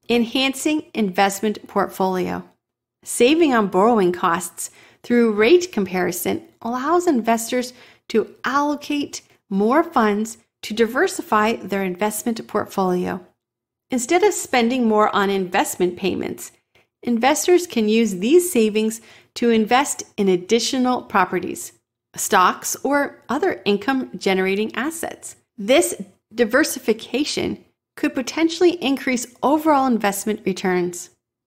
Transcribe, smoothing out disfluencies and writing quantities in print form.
Enhancing investment portfolio. Saving on borrowing costs through rate comparison allows investors to allocate more funds to diversify their investment portfolio. Instead of spending more on investment payments, investors can use these savings to invest in additional properties, stocks, or other income-generating assets. This diversification could potentially increase overall investment returns.